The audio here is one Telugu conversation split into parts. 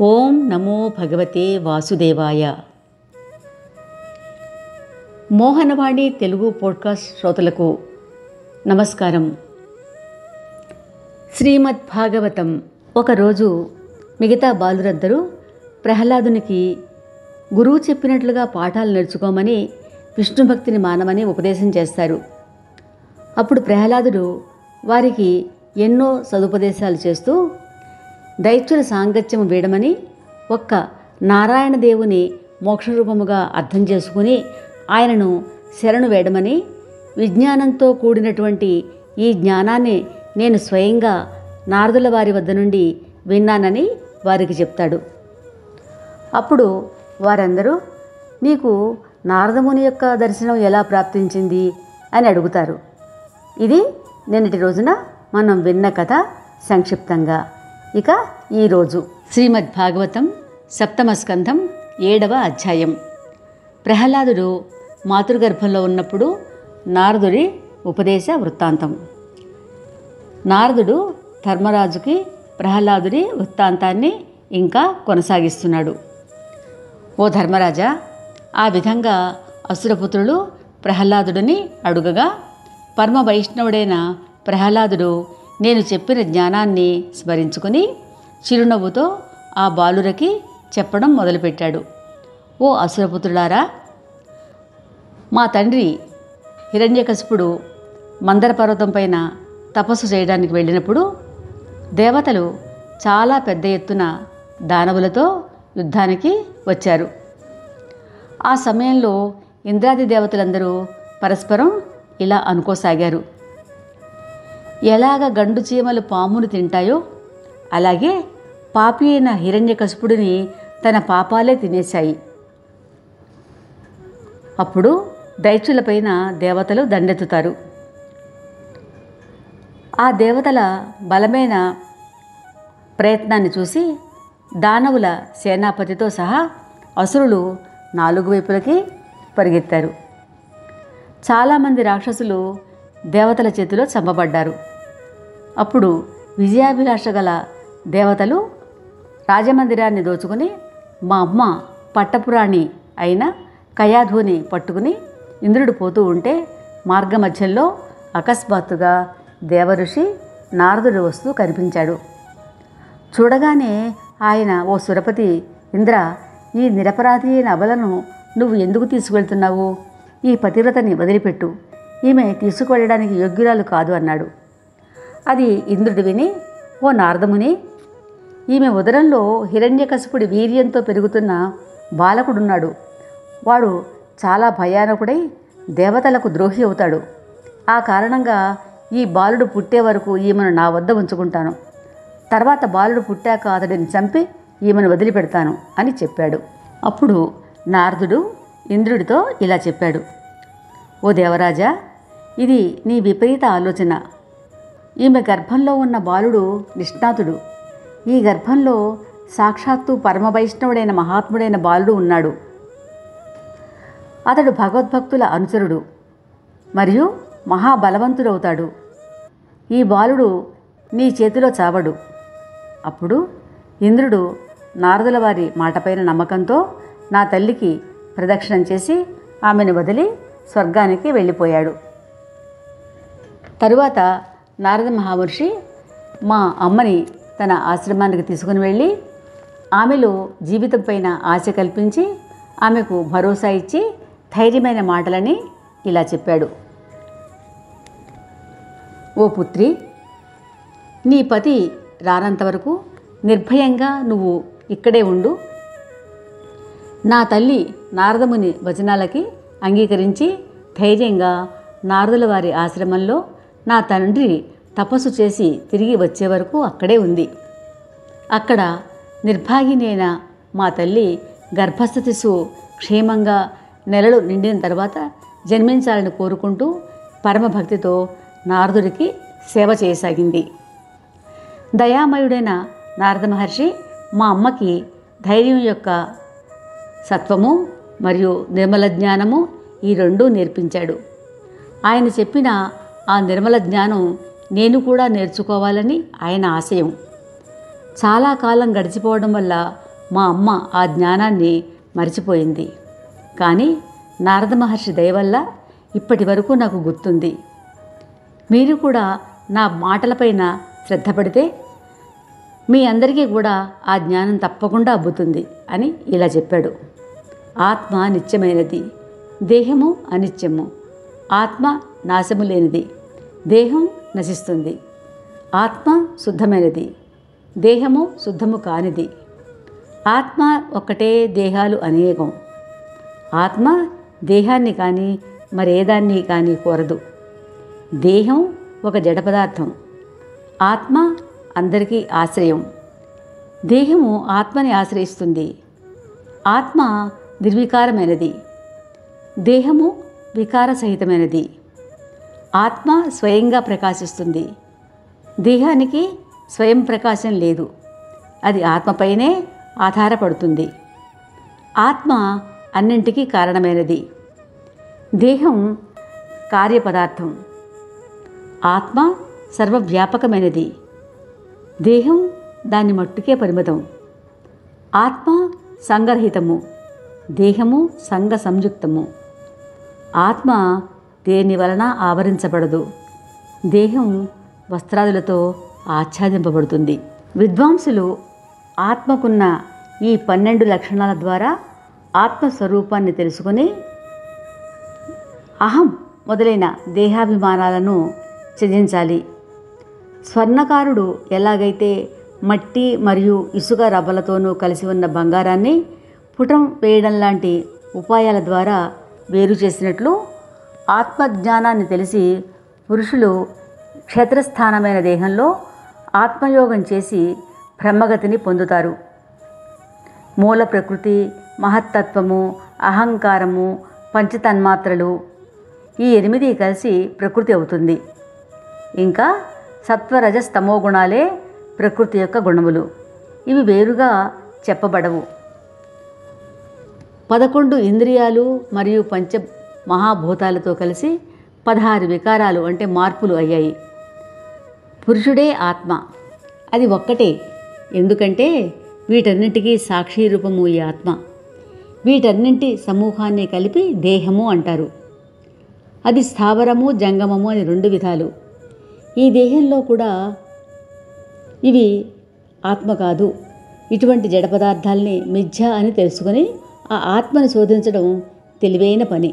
ఓం నమో భగవతే వాసుదేవాయ. మోహనవాణి తెలుగు పోడ్కాస్ట్ శ్రోతలకు నమస్కారం. శ్రీమద్ భాగవతం. ఒకరోజు మిగతా బాలురందరూ ప్రహ్లాదునికి గురువు చెప్పినట్లుగా పాఠాలు నేర్చుకోమని, విష్ణుభక్తిని మానమని ఉపదేశం చేస్తారు. అప్పుడు ప్రహ్లాదుడు వారికి ఎన్నో సదుపదేశాలు చేస్తూ దైత్యుల సాంగత్యము వీడమని, ఒక్క నారాయణ దేవుని మోక్షరూపముగా అర్థం చేసుకుని ఆయనను శరణు వేడమని, విజ్ఞానంతో కూడినటువంటి ఈ జ్ఞానాన్ని నేను స్వయంగా నారదుల వారి వద్ద నుండి విన్నానని వారికి చెప్తాడు. అప్పుడు వారందరూ, నీకు నారదముని యొక్క దర్శనం ఎలా ప్రాప్తించింది అని అడుగుతారు. ఇది నిన్నటి రోజున మనం విన్న కథ సంక్షిప్తంగా. ఇక ఈరోజు శ్రీమద్ భాగవతం 7వ స్కంధం 7వ అధ్యాయం. ప్రహ్లాదుడు మాతృగర్భంలో ఉన్నప్పుడు నారదుడి ఉపదేశ వృత్తాంతం. నారదుడు ధర్మరాజుకి ప్రహ్లాదుడి వృత్తాంతాన్ని ఇంకా కొనసాగిస్తున్నాడు. ఓ ధర్మరాజా, ఆ విధంగా అసురపుత్రులు ప్రహ్లాదుడిని అడుగగా, పరమ వైష్ణవుడైన ప్రహ్లాదుడు నేను చెప్పిన జ్ఞానాన్ని స్మరించుకుని చిరునవ్వుతో ఆ బాలురకి చెప్పడం మొదలుపెట్టాడు. ఓ అసురపుత్రులారా, మా తండ్రి హిరణ్యకశిపుడు మందర పర్వతం పైన తపస్సు చేయడానికి వెళ్ళినప్పుడు దేవతలు చాలా పెద్ద ఎత్తున దానవులతో యుద్ధానికి వచ్చారు. ఆ సమయంలో ఇంద్రాది దేవతలందరూ పరస్పరం ఇలా అనుకోసాగారు, ఎలాగ గండు చీమలు పామును తింటాయో అలాగే పాపి అయిన హిరణ్యకశిపుడిని తన పాపాలే తినేశాయి. అప్పుడు దైత్యులపైన దేవతలు దండెత్తుతారు. ఆ దేవతల బలమైన ప్రయత్నాన్ని చూసి దానవుల సేనాపతితో సహా అసురులు 4 వైపులకి పరిగెత్తారు. చాలామంది రాక్షసులు దేవతల చేతిలో చంపబడ్డారు. అప్పుడు విజయాభిలాష గల దేవతలు రాజమందిరాన్ని దోచుకుని మా అమ్మ పట్టపురాణి అయిన కయాధుని పట్టుకుని ఇంద్రుడు పోతూ ఉంటే మార్గమధ్యంలో అకస్మాత్తుగా దేవఋషి నారదుడు వస్తూ కనిపించాడు. చూడగానే ఆయన, ఓ సురపతి ఇంద్ర, ఈ నిరపరాధి అయిన అబలను నువ్వు ఎందుకు తీసుకువెళ్తున్నావు? ఈ పతివ్రతని వదిలిపెట్టు, ఈమె తీసుకువెళ్ళడానికి యోగ్యురాలు కాదు అన్నాడు. అది ఇంద్రుడు విని, ఓ నారదముని, ఈమె ఉదరంలో హిరణ్యకశిపుడి వీర్యంతో పెరుగుతున్న బాలకుడున్నాడు. వాడు చాలా భయానకుడై దేవతలకు ద్రోహి అవుతాడు. ఆ కారణంగా ఈ బాలుడు పుట్టే వరకు ఈమెను నా వద్ద ఉంచుకుంటాను. తర్వాత బాలుడు పుట్టాక అతడిని చంపి ఈమెను వదిలిపెడతాను అని చెప్పాడు. అప్పుడు నారదుడు ఇంద్రుడితో ఇలా చెప్పాడు, ఓ దేవరాజా, ఇది నీ విపరీత ఆలోచన. ఈమె గర్భంలో ఉన్న బాలుడు నిష్ణాతుడు. ఈ గర్భంలో సాక్షాత్తు పరమవైష్ణవుడైన మహాత్ముడైన బాలుడు ఉన్నాడు. అతడు భగవద్భక్తుల అనుచరుడు మరియు మహాబలవంతుడవుతాడు. ఈ బాలుడు నీ చేతిలో చావడు. అప్పుడు ఇంద్రుడు నారదుల వారి మాటపైన నమ్మకంతో నా తల్లికి ప్రదక్షిణం చేసి ఆమెను వదిలి స్వర్గానికి వెళ్ళిపోయాడు. తరువాత నారద మహామహర్షి మా అమ్మని తన ఆశ్రమానికి తీసుకుని వెళ్ళి ఆమెలో జీవితం పైన ఆశ కల్పించి ఆమెకు భరోసా ఇచ్చి ధైర్యమైన మాటలని ఇలా చెప్పాడు. ఓ పుత్రి, నీ పతి రానంతవరకు నిర్భయంగా నువ్వు ఇక్కడే ఉండు. నా తల్లి నారదముని వచనాలకి అంగీకరించి ధైర్యంగా నారదుల వారి ఆశ్రమంలో నా తండ్రి తపస్సు చేసి తిరిగి వచ్చే వరకు అక్కడే ఉంది. అక్కడ నిర్భాగినైన మా తల్లి గర్భస్థ శిశువు క్షేమంగా నెలలు నిండిన తర్వాత జన్మించాలని కోరుకుంటూ పరమభక్తితో నారదుడికి సేవ చేయసాగింది. దయామయుడైన నారద మహర్షి మా అమ్మకి ధైర్యం యొక్క సత్వము మరియు నిర్మల జ్ఞానము ఈ రెండూ నేర్పించాడు. ఆయన చెప్పిన ఆ నిర్మల జ్ఞానం నేను కూడా నేర్చుకోవాలని ఆయన ఆశయం. చాలా కాలం గడిచిపోవడం వల్ల మా అమ్మ ఆ జ్ఞానాన్ని మరిచిపోయింది. కానీ నారద మహర్షి దయ వల్ల ఇప్పటి వరకు నాకు గుర్తుంది. మీరు కూడా నా మాటలపైన శ్రద్ధ పడితే మీ అందరికీ కూడా ఆ జ్ఞానం తప్పకుండా అబ్బుతుంది అని ఇలా చెప్పాడు. ఆత్మ నిత్యమైనది, దేహము అనిత్యము. ఆత్మ నాశము లేనిది, దేహం నశిస్తుంది. ఆత్మ శుద్ధమైనది, దేహము శుద్ధము కానిది. ఆత్మ ఒక్కటే, దేహాలు అనేకం. ఆత్మ దేహాన్ని కానీ మరేదాన్ని కానీ కోరదు. దేహం ఒక జడ పదార్థం, ఆత్మ అందరికీ ఆశ్రయం. దేహము ఆత్మని ఆశ్రయిస్తుంది. ఆత్మ నిర్వికారమైనది, దేహము వికారసహితమైనది. ఆత్మ స్వయంగా ప్రకాశిస్తుంది, దేహానికి స్వయం ప్రకాశం లేదు. అది ఆత్మపైనే ఆధారపడుతుంది. ఆత్మ అన్నింటికీ కారణమైనది. దేహం కార్యపదార్థం. ఆత్మ సర్వవ్యాపకమైనది, దేహం దాని మట్టుకే పరిమితం. ఆత్మ సంగరహితము, దేహము సంగ సంయుక్తము. ఆత్మ దేని వలన ఆవరించబడదు, దేహం వస్త్రాదులతో ఆచ్ఛాదింపబడుతుంది. విద్వాంసులు ఆత్మకున్న ఈ 12 లక్షణాల ద్వారా ఆత్మస్వరూపాన్ని తెలుసుకొని అహం మొదలైన దేహాభిమానాలను త్యజించాలి. స్వర్ణకారుడు ఎలాగైతే మట్టి మరియు ఇసుక రవ్వలతోనూ కలిసి ఉన్న బంగారాన్ని పుటం వేయడం లాంటి ఉపాయాల ద్వారా వేరు చేసినట్లు ఆత్మజ్ఞానాన్ని తెలిసి పురుషులు క్షేత్రస్థానమైన దేహంలో ఆత్మయోగం చేసి బ్రహ్మగతిని పొందుతారు. మూల ప్రకృతి, మహత్తత్వము, అహంకారము, పంచతన్మాత్రలు ఈ 8 కలిసి ప్రకృతి అవుతుంది. ఇంకా సత్వరజస్తమో గుణాలే ప్రకృతి యొక్క గుణములు. ఇవి వేరుగా చెప్పబడవు. 11 ఇంద్రియాలు మరియు పంచ మహాభూతాలతో కలిసి 16 వికారాలు అంటే మార్పులు అయ్యాయి. పురుషుడే ఆత్మ, అది ఒక్కటే. ఎందుకంటే వీటన్నింటికీ సాక్షి రూపము ఈ ఆత్మ. వీటన్నింటి సమూహాన్ని కలిపి దేహము అంటారు. అది స్థావరము, జంగమము అని 2 విధాలు. ఈ దేహంలో కూడా ఇవి ఆత్మ కాదు. ఇటువంటి జడ పదార్థాలని మిథ్య అని తెలుసుకొని ఆ ఆత్మను శోధించడం తెలివైన పని.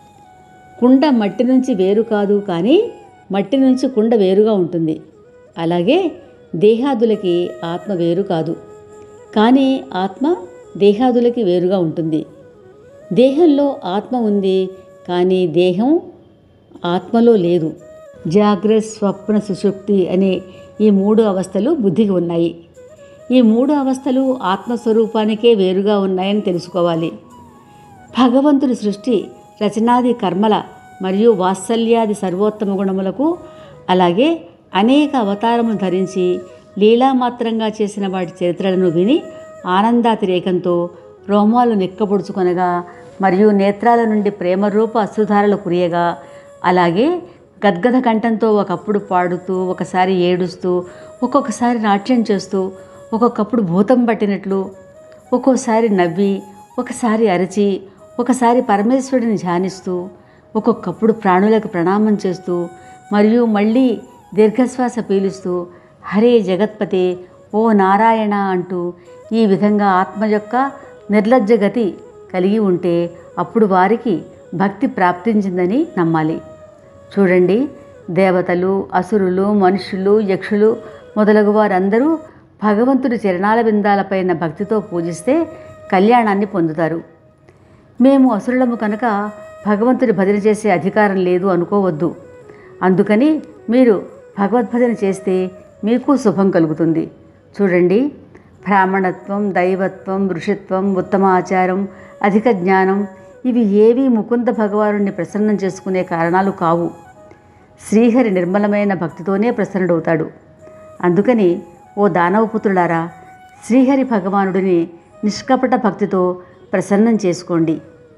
కుండ మట్టి నుంచి వేరు కాదు, కానీ మట్టి నుంచి కుండ వేరుగా ఉంటుంది. అలాగే దేహాదులకి ఆత్మ వేరు కాదు, కానీ ఆత్మ దేహాదులకి వేరుగా ఉంటుంది. దేహంలో ఆత్మ ఉంది, కానీ దేహం ఆత్మలో లేదు. జాగ్రత్త, స్వప్న, సుషుప్తి అనే ఈ 3 అవస్థలు బుద్ధికి ఉన్నాయి. ఈ 3 అవస్థలు ఆత్మస్వరూపానికే వేరుగా ఉన్నాయని తెలుసుకోవాలి. భగవంతుడి సృష్టి, రచనాది కర్మల మరియు వాత్సల్యాది సర్వోత్తమ గుణములకు, అలాగే అనేక అవతారములు ధరించి లీలామాత్రంగా చేసిన వాటి చరిత్రలను విని ఆనందాతిరేకంతో రోమాలు నిక్కబొడుచుకొనగా మరియు నేత్రాల నుండి ప్రేమరూప అశ్రుధారలు కురియగా, అలాగే గద్గద కంఠంతో ఒకప్పుడు పాడుతూ, ఒకసారి ఏడుస్తూ, ఒక్కొక్కసారి నాట్యం చేస్తూ, ఒక్కొక్కప్పుడు భూతం పట్టినట్లు, ఒక్కోసారి నవ్వి, ఒకసారి అరిచి, ఒకసారి పరమేశ్వరుడిని ధ్యానిస్తూ, ఒక్కొక్కప్పుడు ప్రాణులకు ప్రణామం చేస్తూ, మరియు మళ్ళీ దీర్ఘశ్వాస పీలుస్తూ హరే జగత్పతే, ఓ నారాయణ అంటూ ఈ విధంగా ఆత్మ యొక్క నిర్లజ్జ గతి కలిగి ఉంటే అప్పుడు వారికి భక్తి ప్రాప్తించిందని నమ్మాలి. చూడండి, దేవతలు, అసురులు, మనుషులు, యక్షులు మొదలగు వారందరూ భగవంతుడి చరణాల బిందాలపైన భక్తితో పూజిస్తే కళ్యాణాన్ని పొందుతారు. మేము అసురులము కనుక భగవంతుడి భజన చేసే అధికారం లేదు అనుకోవద్దు. అందుకని మీరు భగవద్భజన చేస్తే మీకు శుభం కలుగుతుంది. చూడండి, బ్రాహ్మణత్వం, దైవత్వం, ఋషిత్వం, ఉత్తమ ఆచారం, అధిక జ్ఞానం ఇవి ఏవీ ముకుంద భగవానుడిని ప్రసన్నం చేసుకునే కారణాలు కావు. శ్రీహరి నిర్మలమైన భక్తితోనే ప్రసన్నుడవుతాడు. అందుకని ఓ దానవపుత్రులారా, శ్రీహరి భగవానుడిని నిష్కపట భక్తితో ప్రసన్నం చేసుకోండి.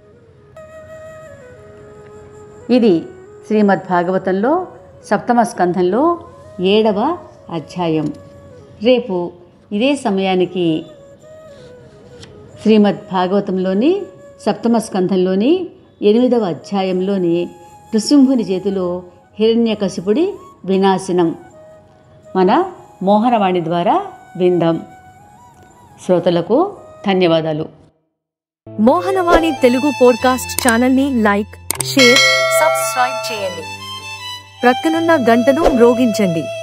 ఇది శ్రీమద్భాగవతంలో 7వ స్కంధంలో 7వ అధ్యాయం. రేపు ఇదే సమయానికి శ్రీమద్ భాగవతంలోని సప్తమ స్కంధంలోని 8వ అధ్యాయంలోని నృసింహుని చేతిలో హిరణ్యకశిపుడి వినాశనం మన మోహనవాణి ద్వారా విందాం. శ్రోతలకు ధన్యవాదాలు. మోహనవాణి తెలుగు పోడ్కాస్ట్ ఛానల్ని లైక్, షేర్, సబ్స్క్రైబ్ చేయండి. ప్రక్కనున్న గంటను మ్రోగించండి.